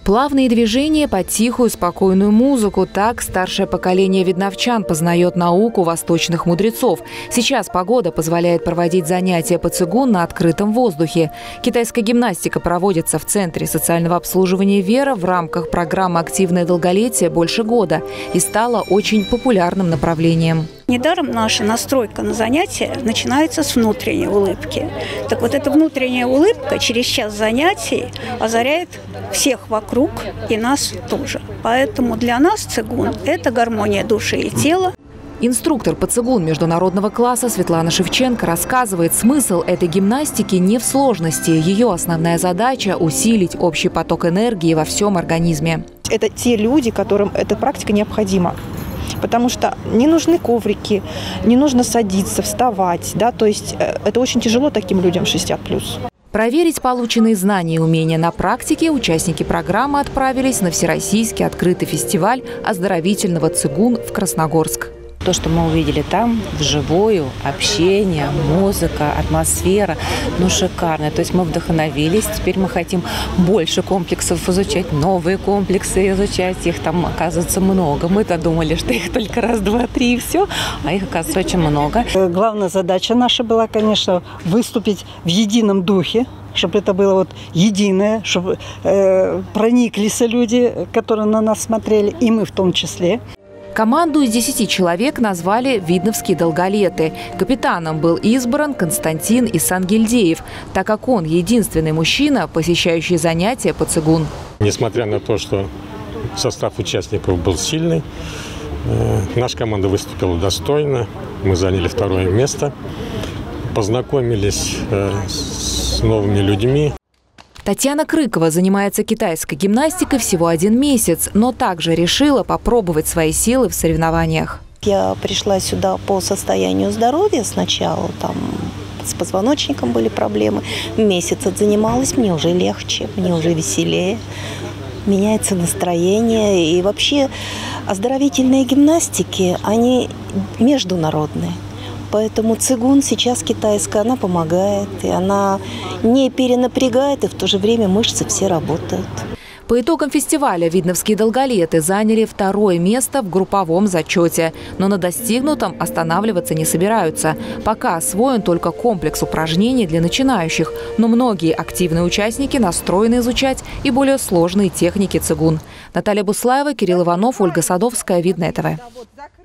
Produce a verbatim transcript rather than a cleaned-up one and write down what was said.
Плавные движения под тихую, спокойную музыку. Так старшее поколение видновчан познает науку восточных мудрецов. Сейчас погода позволяет проводить занятия по цигун на открытом воздухе. Китайская гимнастика проводится в Центре социального обслуживания «Вера» в рамках программы «Активное долголетие» больше года и стала очень популярным направлением. Недаром наша настройка на занятия начинается с внутренней улыбки. Так вот, эта внутренняя улыбка через час занятий озаряет всех вокруг и нас тоже. Поэтому для нас цигун – это гармония души и тела. Инструктор по цигун международного класса Светлана Шевченко рассказывает, смысл этой гимнастики не в сложности. Ее основная задача – усилить общий поток энергии во всем организме. Это те люди, которым эта практика необходима. Потому что не нужны коврики, не нужно садиться, вставать. Да? То есть это очень тяжело таким людям шестьдесят плюс. Проверить полученные знания и умения на практике участники программы отправились на Всероссийский открытый фестиваль оздоровительного цигун в Красногорск. То, что мы увидели там, вживую, общение, музыка, атмосфера, ну шикарно. То есть мы вдохновились, теперь мы хотим больше комплексов изучать, новые комплексы изучать. Их там, оказывается, много. Мы-то думали, что их только раз, два, три и все, а их, оказывается, очень много. Главная задача наша была, конечно, выступить в едином духе, чтобы это было вот единое, чтобы э, прониклись люди, которые на нас смотрели, и мы в том числе. Команду из десяти человек назвали «Видновские долголеты». Капитаном был избран Константин Исангельдеев, так как он единственный мужчина, посещающий занятия по цигун. Несмотря на то, что состав участников был сильный, наша команда выступила достойно. Мы заняли второе место, познакомились с новыми людьми. Татьяна Крыкова занимается китайской гимнастикой всего один месяц, но также решила попробовать свои силы в соревнованиях. Я пришла сюда по состоянию здоровья сначала, там с позвоночником были проблемы. Месяц отзанималась, мне уже легче, мне уже веселее, меняется настроение. И вообще оздоровительные гимнастики, они международные. Поэтому цигун сейчас китайская, она помогает, и она не перенапрягает, и в то же время мышцы все работают. По итогам фестиваля видновские долголеты заняли второе место в групповом зачете. Но на достигнутом останавливаться не собираются. Пока освоен только комплекс упражнений для начинающих. Но многие активные участники настроены изучать и более сложные техники цигун. Наталья Буслаева, Кирилл Иванов, Ольга Садовская, Видное ТВ.